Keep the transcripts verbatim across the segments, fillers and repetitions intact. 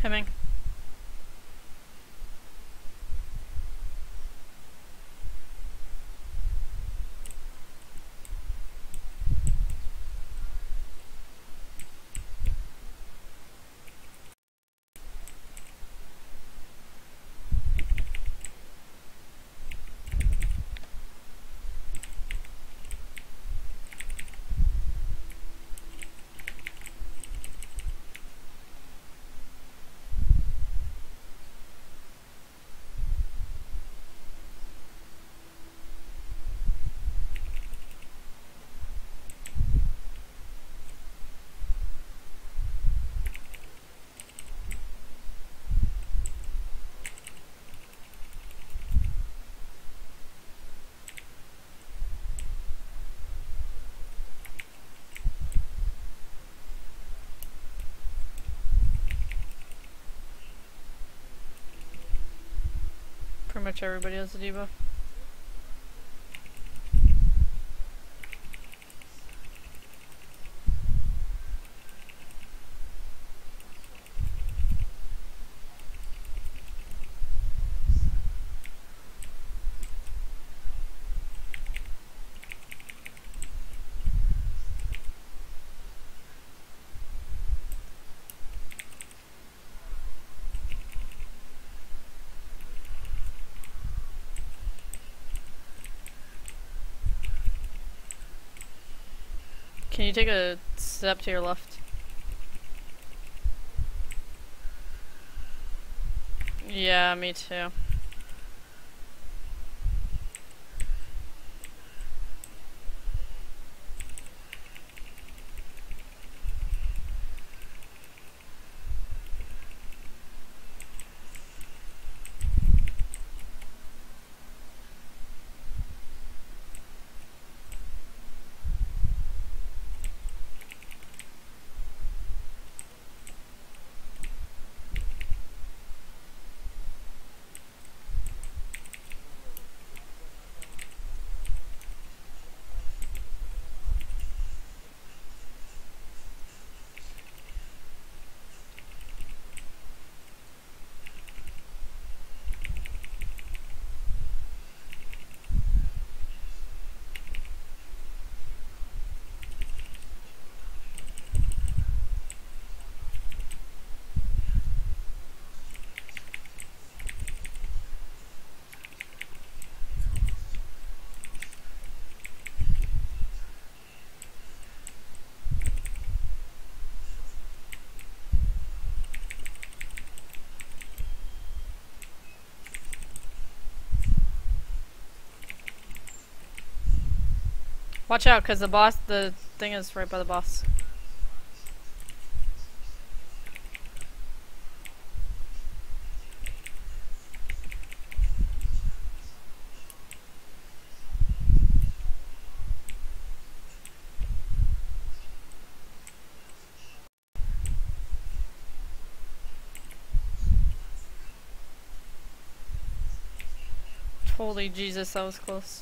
Hemming. Pretty much everybody has a debuff. Can you take a step to your left? Yeah, me too. Watch out, cause the boss, the thing is right by the boss. Holy Jesus, that was close.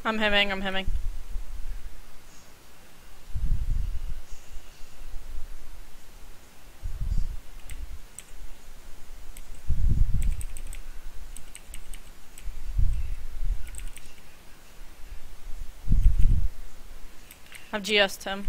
I'm hemming, I'm hemming. I've G S'd him.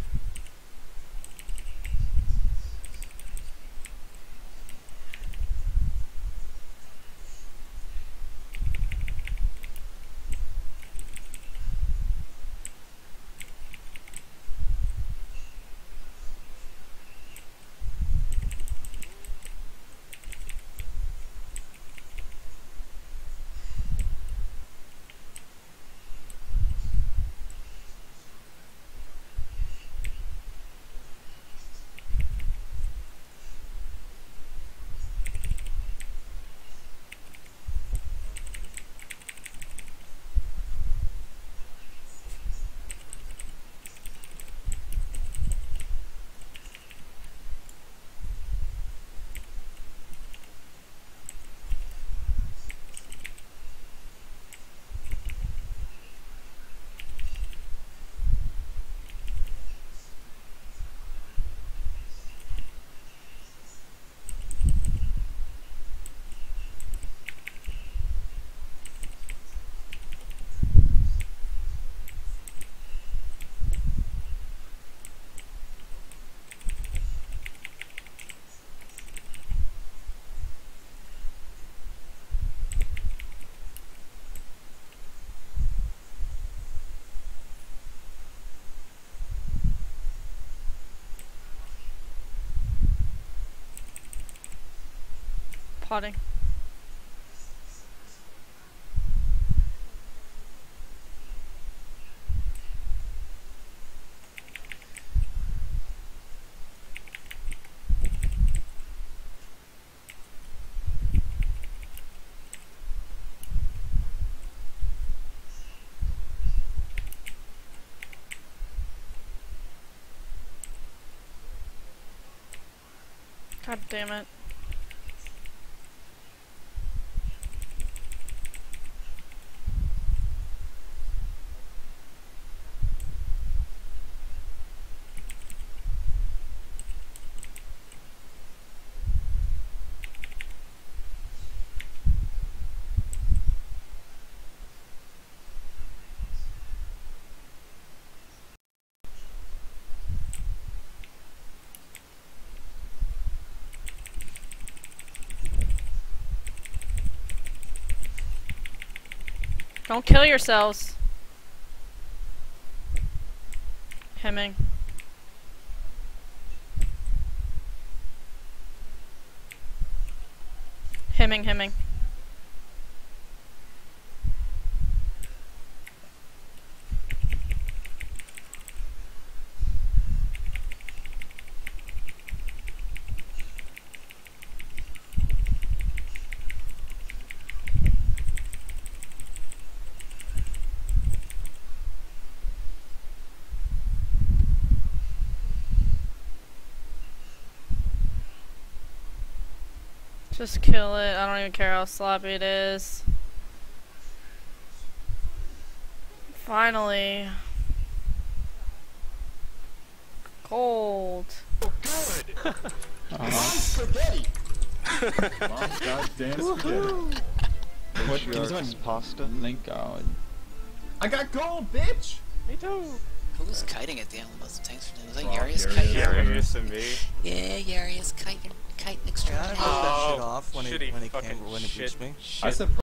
Potting. God damn it. Don't kill yourselves. Hemming. Hemming, hemming. Just kill it. I don't even care how sloppy it is. Finally. Cold. Oh, good. Uh-huh. Spaghetti. Mom's goddamn spaghetti. What What's pasta? link out? I got gold, bitch. Me too. Who was kiting at the end? Thanks for Was that Oh, Yarius Yarius. kiting? Darius and me. Yeah, Yarius kiting, kiting Yeah, I extraordinaire. broke that Oh, shit off when he shitty when he fucking came when he shit. beached me. I said.